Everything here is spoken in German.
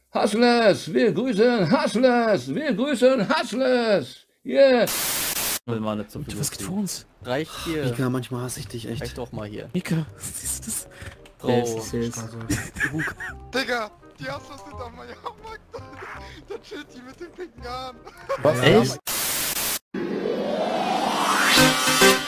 Hustlers, wir grüßen Hustlers, wir grüßen Hustlers. Yeah. Will mal nicht so viel. Was geht vor uns? Reicht hier. Mika, manchmal hasse ich dich echt. Reicht doch mal hier. Mika, siehst du das? Oh, Digga, die Hustlers sind auf meinem Jahrmarkt. Da chillt die mit den pinken Haaren. Was? Echt?